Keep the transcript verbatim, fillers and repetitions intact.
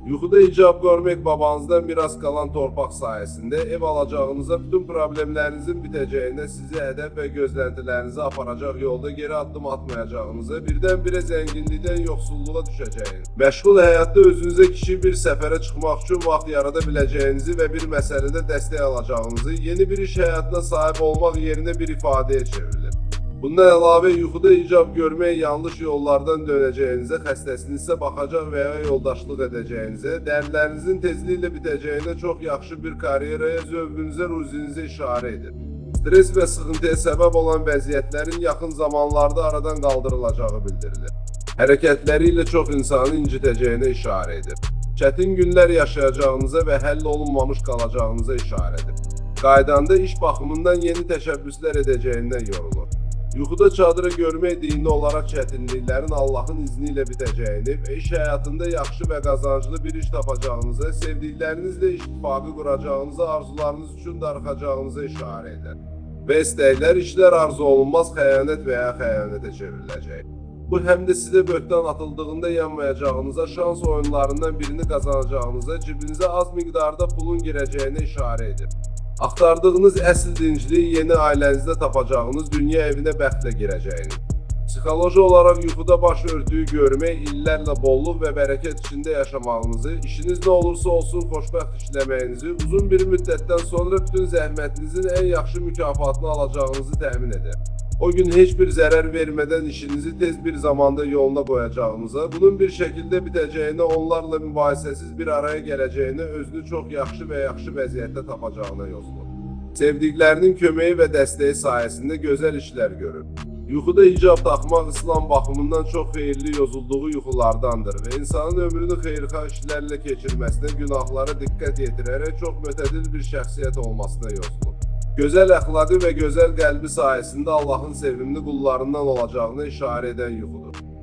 Yuxuda icab görmek babanızdan miras kalan torpaq sayesinde ev alacağınıza, bütün problemlerinizin biteceğine, sizi hedef ve gözlentilerinizi aparacaq yolda geri addım atmayacağınıza, birdən-birə zənginlikdən yoxsulluğa düşəcəyiniz, məşğul həyatda özünüzə kiçik bir səfərə çıxmaq üçün vaxt yarada biləcəyinizi və bir məsələdə dəstək alacağınızı, yeni bir iş həyatına sahib olmaq yerinə bir ifadəyə çevrilir. Bundan əlavə, yuxuda icab görmək yanlış yollardan dönəcəyinizə, xəstəsinizsə baxacaq və ya yoldaşlıq edəcəyinizə, dərdlərinizin tezliklə bitəcəyinə, çox yaxşı bir karyeraya, zövqünüzə, ruzinizə işarə edir. Stres və sıxıntıya səbəb olan vəziyyətlərin yaxın zamanlarda aradan qaldırılacağı bildirilir. Hərəkətləri ilə çox insanı incitəcəyinə işarə edir. Çətin günlər yaşayacağınıza və həll olunmamış qalacağınıza işarə edir. Qaydanda iş baxımından yeni təşəbbüslər edəcəyindən yorulur. Yuxuda çadıra görmək dini olaraq çətinliklərin Allahın izni ilə bitəcəyini və iş həyatında yaxşı və qazanclı bir iş tapacağınıza, sevdiklərinizlə ittifaqı quracağınıza, arzularınız üçün darıxacağınıza işarə edir. Və istəklər, işlər arzu olunmaz xəyanət və ya xəyanətə çevriləcək. Bu, həm də sizə böhtan atıldığında yanmayacağınıza, şans oyunlarından birini qazanacağınıza, cibinizə az miqdarda pulun girəcəyinə işarə edir. Axtardığınız əsl dincliyi yeni ailənizdə tapacağınız dünya evinə bəxtlə girəcəyiniz. Psixoloji olaraq yuxuda baş örtüyü görmək, illərlə bollluq və bərəkət içində yaşamağınızı, işiniz nə olursa olsun xoşbəxt işləməyinizi, uzun bir müddətdən sonra bütün zəhmətinizin ən yaxşı mükafatını alacağınızı təmin edir. O gün heç bir zərər vermədən işinizi tez bir zamanda yoluna qoyacağınıza, bunun bir şəkildə bitəcəyinə, onlarla mübahisəsiz bir araya gələcəyinə, özünü çox yaxşı və yaxşı vəziyyətdə tapacağına yozulur. Sevdiklərinin köməyi və dəstəyi sayəsində gözəl işlər görür. Yuxuda icab taxmaq İslam baxımından çox xeyirli yozulduğu yuxulardandır və insanın ömrünü xeyirxah işlərlə keçirməsinə, günahlara diqqət yetirərək çox mütədil bir şəxsiyyət olmasına yozulur. Gözəl əxlaqı və gözəl qəlbi sayəsində Allahın sevimli qullarından olacağına işarə edən yuxudur.